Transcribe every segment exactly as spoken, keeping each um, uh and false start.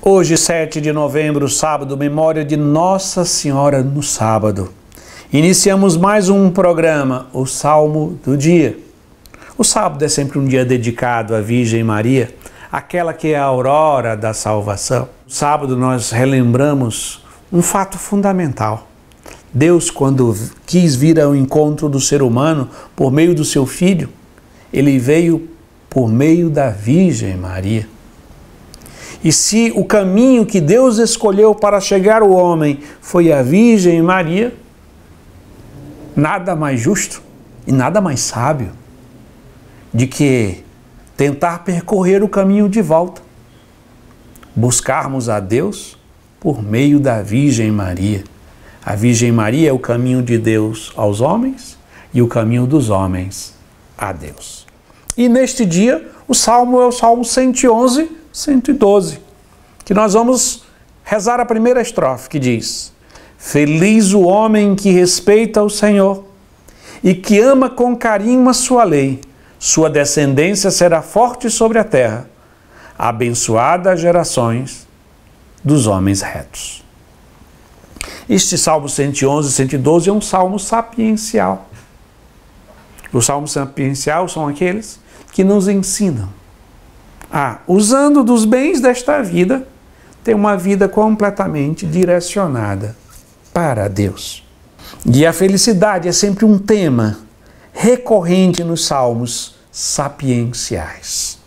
Hoje, sete de novembro, sábado, memória de Nossa Senhora no sábado. Iniciamos mais um programa, o Salmo do Dia. O sábado é sempre um dia dedicado à Virgem Maria, aquela que é a aurora da salvação. No sábado nós relembramos um fato fundamental. Deus, quando quis vir ao encontro do ser humano por meio do seu Filho, ele veio por meio da Virgem Maria. E se o caminho que Deus escolheu para chegar ao homem foi a Virgem Maria, nada mais justo e nada mais sábio de que tentar percorrer o caminho de volta, buscarmos a Deus por meio da Virgem Maria. A Virgem Maria é o caminho de Deus aos homens e o caminho dos homens a Deus. E neste dia, o Salmo é o Salmo cento e onze, cento e doze, que nós vamos rezar a primeira estrofe, que diz: Feliz o homem que respeita o Senhor e que ama com carinho a sua lei. Sua descendência será forte sobre a terra, abençoada as gerações dos homens retos. Este Salmo cento e onze, cento e doze é um salmo sapiencial. Os salmos sapienciais são aqueles que nos ensinam a, usando dos bens desta vida, ter uma vida completamente direcionada para Deus. E a felicidade é sempre um tema recorrente nos salmos sapienciais.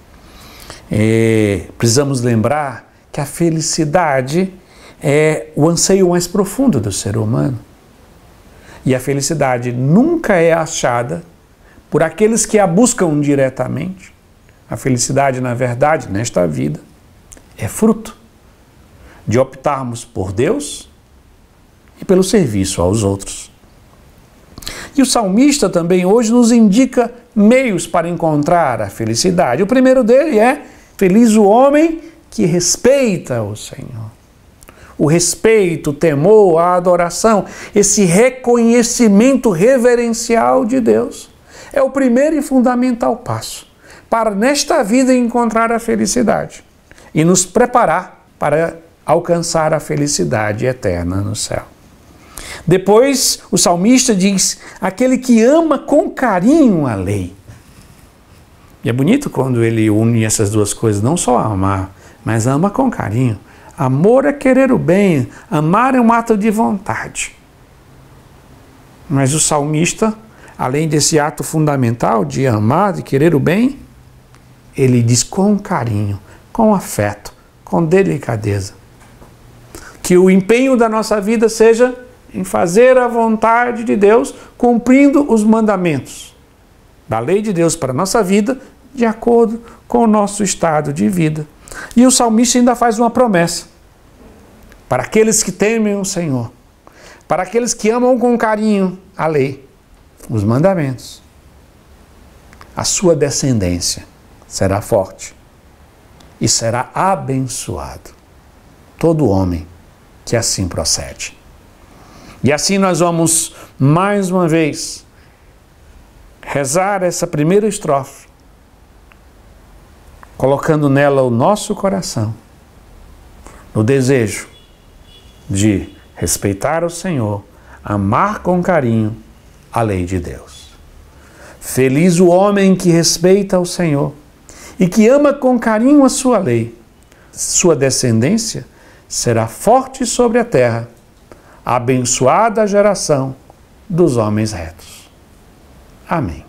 É, precisamos lembrar que a felicidade é o anseio mais profundo do ser humano. E a felicidade nunca é achada por aqueles que a buscam diretamente. A felicidade, na verdade, nesta vida, é fruto de optarmos por Deus e pelo serviço aos outros. E o salmista também hoje nos indica meios para encontrar a felicidade. O primeiro dele é: feliz o homem que respeita o Senhor. O respeito, o temor, a adoração, esse reconhecimento reverencial de Deus é o primeiro e fundamental passo para nesta vida encontrar a felicidade e nos preparar para alcançar a felicidade eterna no céu. Depois, o salmista diz: aquele que ama com carinho a lei. E é bonito quando ele une essas duas coisas, não só amar, mas ama com carinho. Amor é querer o bem, amar é um ato de vontade. Mas o salmista, além desse ato fundamental de amar, de querer o bem, ele diz com carinho, com afeto, com delicadeza. Que o empenho da nossa vida seja em fazer a vontade de Deus, cumprindo os mandamentos da lei de Deus para a nossa vida, de acordo com o nosso estado de vida. E o salmista ainda faz uma promessa para aqueles que temem o Senhor, para aqueles que amam com carinho a lei, os mandamentos. A sua descendência será forte e será abençoado todo homem que assim procede. E assim nós vamos, mais uma vez, rezar essa primeira estrofe, colocando nela o nosso coração, no desejo de respeitar o Senhor, amar com carinho a lei de Deus. Feliz o homem que respeita o Senhor e que ama com carinho a sua lei. Sua descendência será forte sobre a terra, abençoada a geração dos homens retos. Amém.